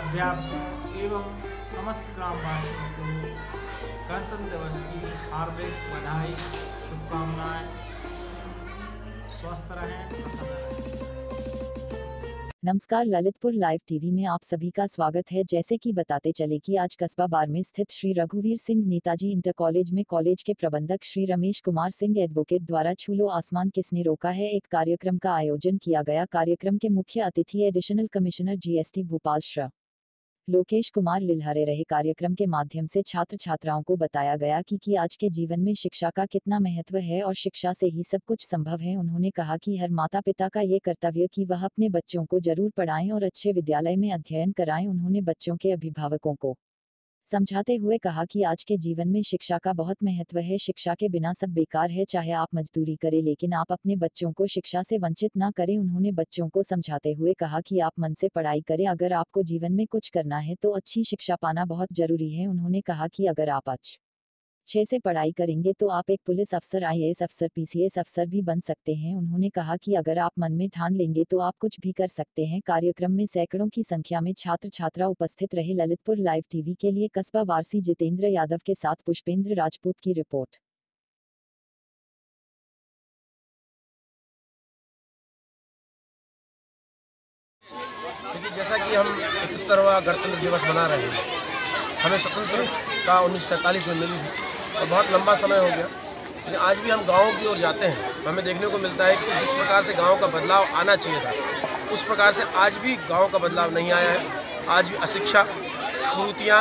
अध्यापकों एवं समस्त ग्रामवासियों को गणतंत्र दिवस की हार्दिक बधाई, शुभकामनाएं। स्वस्थ रहें, प्रसन्न रहें। नमस्कार, ललितपुर लाइव टीवी में आप सभी का स्वागत है। जैसे कि बताते चले कि आज कस्बा बार में स्थित श्री रघुवीर सिंह नेताजी इंटर कॉलेज में कॉलेज के प्रबंधक श्री रमेश कुमार सिंह एडवोकेट द्वारा छू लो आसमान किसने रोका है एक कार्यक्रम का आयोजन किया गया। कार्यक्रम के मुख्य अतिथि additional commissioner GST Bhopal Shri Lokesh Kumar Lilhare रहे। कार्यक्रम के माध्यम से छात्र छात्राओं को बताया गया कि आज के जीवन में शिक्षा का कितना महत्व है और शिक्षा से ही सब कुछ संभव है। उन्होंने कहा कि हर माता पिता का ये कर्तव्य कि वह अपने बच्चों को जरूर पढ़ाएं और अच्छे विद्यालय में अध्ययन कराएं। उन्होंने बच्चों के अभिभावकों को समझाते हुए कहा कि आज के जीवन में शिक्षा का बहुत महत्व है। शिक्षा के बिना सब बेकार है, चाहे आप मजदूरी करें लेकिन आप अपने बच्चों को शिक्षा से वंचित ना करें। उन्होंने बच्चों को समझाते हुए कहा कि आप मन से पढ़ाई करें, अगर आपको जीवन में कुछ करना है तो अच्छी शिक्षा पाना बहुत जरूरी है। उन्होंने कहा कि अगर आप अच्छे से पढ़ाई करेंगे तो आप एक पुलिस अफसर, आईएएस अफसर, पीसीएस अफसर भी बन सकते हैं। उन्होंने कहा कि अगर आप मन में ठान लेंगे तो आप कुछ भी कर सकते हैं। कार्यक्रम में सैकड़ों की संख्या में छात्र छात्रा उपस्थित रहे। ललितपुर लाइव टीवी के लिए कस्बा वारसी जितेंद्र यादव के साथ पुष्पेंद्र राजपूत की रिपोर्ट। देखिए, जैसा कि हम 71वां गणतंत्र दिवस मना रहे हैं, हमें स्वतंत्रता 1947 में मिली थी और बहुत लंबा समय हो गया। लेकिन आज भी हम गाँव की ओर जाते हैं तो हमें देखने को मिलता है कि जिस प्रकार से गाँव का बदलाव आना चाहिए था उस प्रकार से आज भी गाँव का बदलाव नहीं आया है। आज भी अशिक्षा, कुरीतियाँ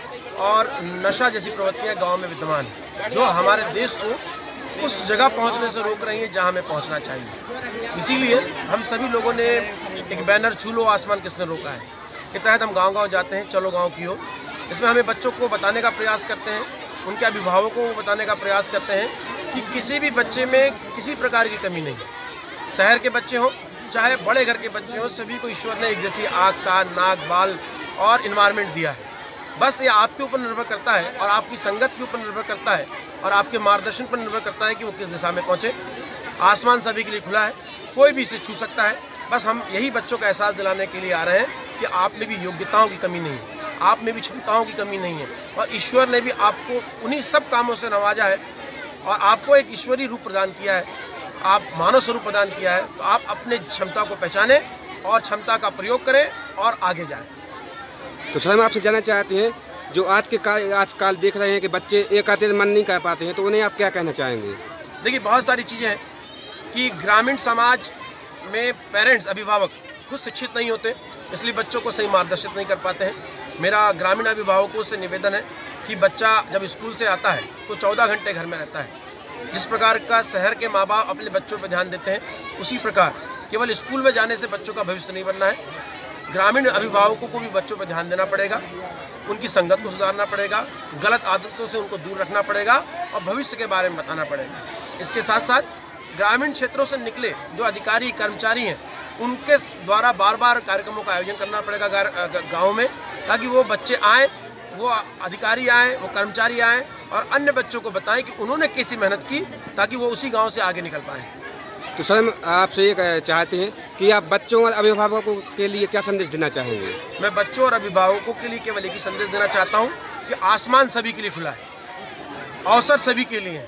और नशा जैसी प्रवृत्तियाँ गाँव में विद्यमान हैं, जो हमारे देश को उस जगह पहुंचने से रोक रही है जहां हमें पहुंचना चाहिए। इसीलिए हम सभी लोगों ने एक बैनर छू लो आसमान किसने रोका है के तहत हम गांव-गांव जाते हैं, चलो गांव की ओर। इसमें हमें बच्चों को बताने का प्रयास करते हैं, उनके अभिभावकों को बताने का प्रयास करते हैं कि किसी भी बच्चे में किसी प्रकार की कमी नहीं है। शहर के बच्चे हों चाहे बड़े घर के बच्चे हों, सभी को ईश्वर ने एक जैसी आँख, कान, नाक, बाल और इन्वायरमेंट दिया है। बस ये आपके ऊपर निर्भर करता है और आपकी संगत के ऊपर निर्भर करता है और आपके मार्गदर्शन पर निर्भर करता है कि वो किस दिशा में पहुँचे। आसमान सभी के लिए खुला है, कोई भी इसे छू सकता है। बस हम यही बच्चों का एहसास दिलाने के लिए आ रहे हैं कि आप में भी योग्यताओं की कमी नहीं है, आप में भी क्षमताओं की कमी नहीं है और ईश्वर ने भी आपको उन्हीं सब कामों से नवाजा है और आपको एक ईश्वरीय रूप प्रदान किया है, आप मानव स्वरूप प्रदान किया है। तो आप अपने क्षमता को पहचानें और क्षमता का प्रयोग करें और आगे जाएँ। तो सर, हम आपसे जानना चाहते हैं, जो आजकल देख रहे हैं कि बच्चे एक आते मन नहीं कर पाते हैं, तो उन्हें आप क्या कहना चाहेंगे? देखिए, बहुत सारी चीज़ें हैं कि ग्रामीण समाज में पेरेंट्स, अभिभावक खुद शिक्षित नहीं होते, इसलिए बच्चों को सही मार्गदर्शित नहीं कर पाते हैं। मेरा ग्रामीण अभिभावकों से निवेदन है कि बच्चा जब स्कूल से आता है तो 14 घंटे घर में रहता है। जिस प्रकार का शहर के माँ बाप अपने बच्चों पर ध्यान देते हैं, उसी प्रकार केवल स्कूल में जाने से बच्चों का भविष्य नहीं बनना है। ग्रामीण अभिभावकों को भी बच्चों पर ध्यान देना पड़ेगा, उनकी संगत को सुधारना पड़ेगा, गलत आदतों से उनको दूर रखना पड़ेगा और भविष्य के बारे में बताना पड़ेगा। इसके साथ साथ ग्रामीण क्षेत्रों से निकले जो अधिकारी कर्मचारी हैं, उनके द्वारा बार बार कार्यक्रमों का आयोजन करना पड़ेगा गाँव में, ताकि वो बच्चे आएँ, वो अधिकारी आएँ, वो कर्मचारी आएँ और अन्य बच्चों को बताएं कि उन्होंने कैसी मेहनत की, ताकि वो उसी गाँव से आगे निकल पाएँ। तो सर, हम आपसे ये चाहते हैं कि आप बच्चों और अभिभावकों के लिए क्या संदेश देना चाहेंगे? मैं बच्चों और अभिभावकों के लिए केवल एक ही संदेश देना चाहता हूं कि आसमान सभी के लिए खुला है, अवसर सभी के लिए हैं,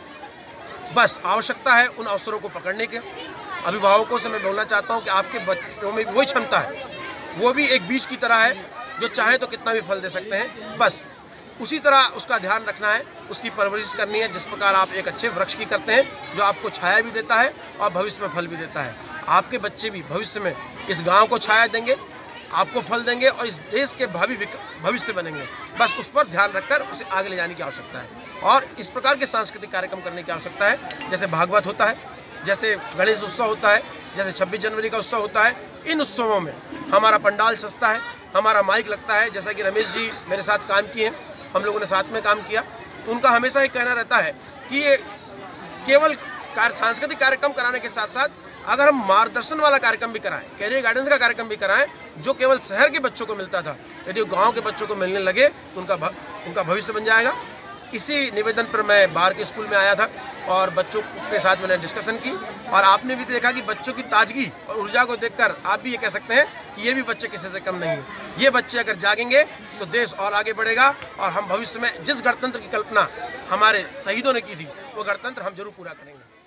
बस आवश्यकता है उन अवसरों को पकड़ने के। अभिभावकों से मैं बोलना चाहता हूं कि आपके बच्चों में वही क्षमता है, वो भी एक बीज की तरह है जो चाहे तो कितना भी फल दे सकते हैं। बस उसी तरह उसका ध्यान रखना है, उसकी परवरिश करनी है, जिस प्रकार आप एक अच्छे वृक्ष की करते हैं जो आपको छाया भी देता है और भविष्य में फल भी देता है। आपके बच्चे भी भविष्य में इस गांव को छाया देंगे, आपको फल देंगे और इस देश के भविष्य बनेंगे। बस उस पर ध्यान रखकर उसे आगे ले जाने की आवश्यकता है और इस प्रकार के सांस्कृतिक कार्यक्रम करने की आवश्यकता है। जैसे भागवत होता है, जैसे गणेश उत्सव होता है, जैसे 26 जनवरी का उत्सव होता है, इन उत्सवों में हमारा पंडाल सजता है, हमारा माइक लगता है। जैसा कि रमेश जी मेरे साथ काम किए हैं, हम लोगों ने साथ में काम किया, उनका हमेशा ही कहना रहता है कि ये केवल सांस्कृतिक कार्यक्रम कराने के साथ साथ अगर हम मार्गदर्शन वाला कार्यक्रम भी कराएं, कैरियर गाइडेंस का कार्यक्रम भी कराएं, जो केवल शहर के बच्चों को मिलता था, यदि गांव के बच्चों को मिलने लगे तो उनका भविष्य बन जाएगा। इसी निवेदन पर मैं बाहर के स्कूल में आया था और बच्चों के साथ मैंने डिस्कशन की। और आपने भी देखा कि बच्चों की ताजगी और ऊर्जा को देखकर आप भी ये कह सकते हैं कि ये भी बच्चे किसी से कम नहीं हैं। ये बच्चे अगर जागेंगे तो देश और आगे बढ़ेगा और हम भविष्य में जिस गणतंत्र की कल्पना हमारे शहीदों ने की थी वो गणतंत्र हम जरूर पूरा करेंगे।